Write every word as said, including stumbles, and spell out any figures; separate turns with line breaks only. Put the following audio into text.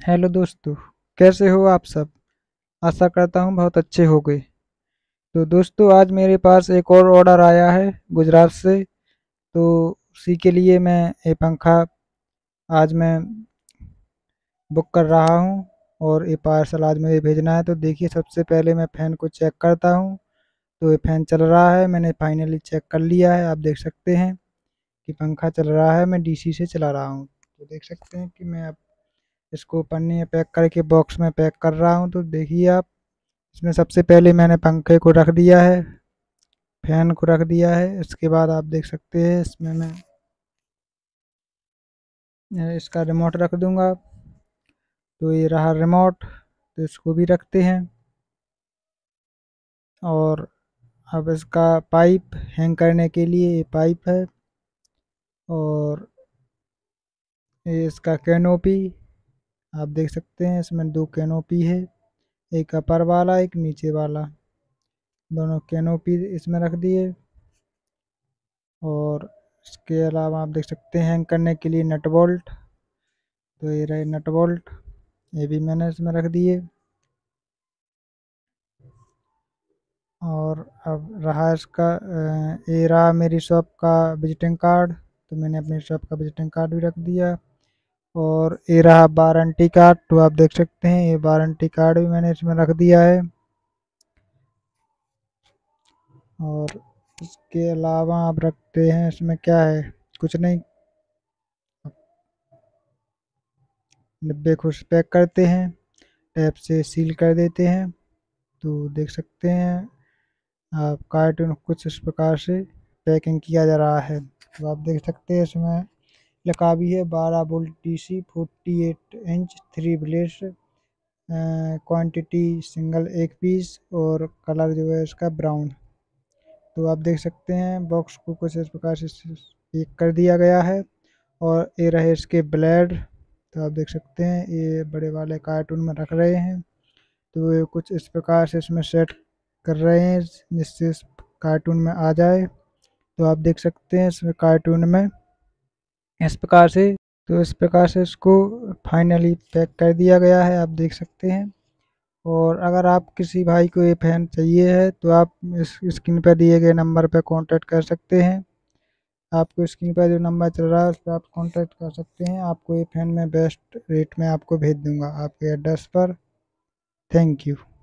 Hello दोस्तों। कैसे हो आप सब? आशा करता हूँ बहुत अच्छे हो गए। तो दोस्तों, आज मेरे पास एक और ऑर्डर आया है गुजरात से। तो उसी के लिए मैं ये पंखा आज मैं बुक कर रहा हूँ और ये पार्सल आज मुझे भेजना है। तो देखिए, सबसे पहले मैं फ़ैन को चेक करता हूँ। तो ये फ़ैन चल रहा है, मैंने फाइनली चेक कर लिया है। आप देख सकते हैं कि पंखा चल रहा है, मैं डीसी से चला रहा हूँ। तो देख सकते हैं कि मैं अब इसको पन्नी में पैक करके बॉक्स में पैक कर रहा हूँ। तो देखिए आप, इसमें सबसे पहले मैंने पंखे को रख दिया है, फैन को रख दिया है। इसके बाद आप देख सकते हैं इसमें मैं अ, इसका रिमोट रख दूंगा। तो ये रहा रिमोट, तो इसको भी रखते हैं। और अब इसका पाइप हैंग करने के लिए ये पाइप है। और ये इसका कैनोपी, आप देख सकते हैं इसमें दो कैनोपी है, एक अपर वाला एक नीचे वाला। दोनों कैनोपी इसमें रख दिए। और इसके अलावा आप देख सकते हैं हैंग करने के लिए नट बोल्ट। तो ये रहे नट बोल्ट, ये भी मैंने इसमें रख दिए। और अब रहा इसका अ, ये रहा मेरी शॉप का विजिटिंग कार्ड। तो मैंने अपनी शॉप का विजिटिंग कार्ड भी रख दिया। और ये रहा वारंटी कार्ड, तो आप देख सकते हैं ये वारंटी कार्ड भी मैंने इसमें रख दिया है। और इसके अलावा आप रखते हैं इसमें क्या है, कुछ नहीं, डिब्बे खुश पैक करते हैं, टैप से सील कर देते हैं। तो देख सकते हैं आप, कार्टून कुछ इस प्रकार से पैकिंग किया जा रहा है। तो आप देख सकते हैं इसमें लिखा भी है बारह volt DC forty eight inch three blades, quantity single एक पीस, और कलर जो है इसका ब्राउन। तो आप देख सकते हैं बॉक्स को कुछ इस प्रकार से पैक कर दिया गया है। और ये रहे इसके ब्लेड। तो आप देख सकते हैं ये बड़े वाले कार्टून में रख रहे हैं। तो ये कुछ इस प्रकार से इसमें सेट कर रहे हैं जिससे इस कार्टून में आ जाए। तो आप देख सकते हैं इसमें कार्टून में इस प्रकार से, तो इस प्रकार से इसको फाइनली पैक कर दिया गया है, आप देख सकते हैं। और अगर आप किसी भाई को ये फ़ैन चाहिए है तो आप इस स्क्रीन पर दिए गए नंबर पर कांटेक्ट कर सकते हैं। आपको स्क्रीन पर जो नंबर चल रहा है उस पर आप कांटेक्ट कर सकते हैं। आपको ये फ़ैन मैं बेस्ट रेट में आपको भेज दूंगा आपके एड्रेस पर। Thank you.